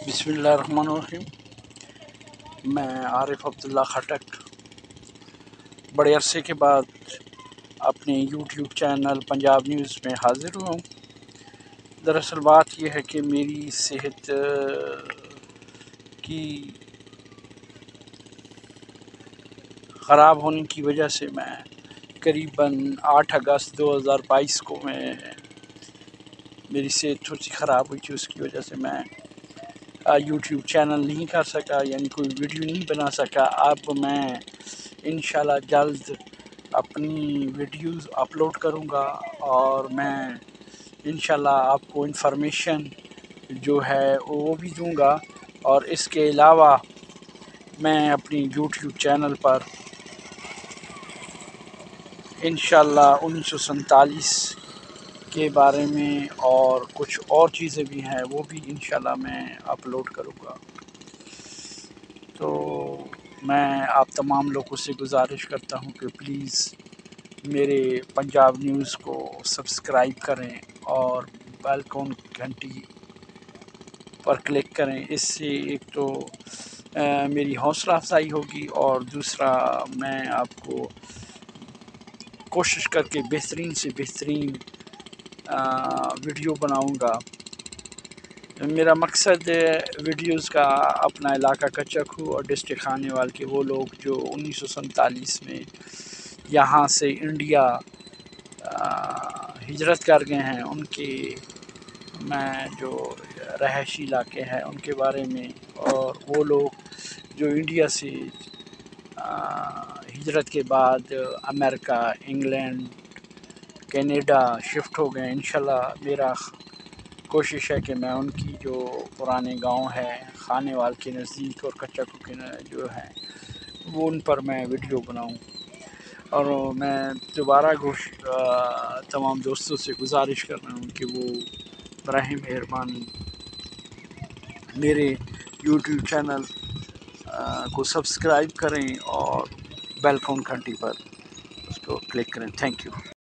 بسم اللہ الرحمن الرحیم۔ میں عارف عبداللہ خٹک بڑے عرصے کے بعد اپنے یوٹیوب چینل پنجاب نیوز میں حاضر ہوا ہوں۔ دراصل بات یہ ہے کہ میری صحت کی خراب ہونے کی وجہ سے میں قریباً 8 اگست 2022 کو میری صحت تھوڑی سی خراب ہوئی تھی، اس کی وجہ سے میں یوٹیوب چینل نہیں کر سکا، یعنی کوئی ویڈیو نہیں بنا سکا۔ اب میں انشاءاللہ جلد اپنی ویڈیوز اپلوڈ کروں گا اور میں انشاءاللہ آپ کو انفارمیشن جو ہے وہ بھی دوں گا، اور اس کے علاوہ میں اپنی یوٹیوب چینل پر انشاءاللہ 1947 کے بارے میں اور کچھ اور چیزیں بھی ہیں، وہ بھی انشاءاللہ میں اپلوڈ کروں گا۔ تو میں آپ تمام لوگوں سے گزارش کرتا ہوں کہ پلیز میرے پنجاب نیوز کو سبسکرائب کریں اور بیل آئیکن گھنٹی پر کلک کریں۔ اس سے ایک تو میری حوصلہ افزائی ہوگی، اور دوسرا میں آپ کو کوشش کر کے بہترین سے بہترین ویڈیو بناؤں گا۔ میرا مقصد ویڈیوز کا اپنا علاقہ کچا کھو اور ڈسٹرکٹ خانیوال کے وہ لوگ جو 1947 میں یہاں سے انڈیا ہجرت کر گئے ہیں، ان کے میں جو رہائشی علاقے ہیں ان کے بارے میں، اور وہ لوگ جو انڈیا سے ہجرت کے بعد امریکہ، انگلینڈ، کینیڈا شفٹ ہو گئے۔ انشاءاللہ میرا کوشش ہے کہ میں ان کی جو پرانے گاؤں ہے خانیوال کے نزدیک اور کچا کھو کے جو ہیں وہ ان پر میں ویڈیو بناؤں۔ اور میں دوبارہ تمام دوستوں سے گزارش کر رہا ہوں کہ وہ براہ مہربانی میرے یوٹیوب چینل کو سبسکرائب کریں اور بیل آئیکن گھنٹی پر اس کو کلک کریں۔ Thank you.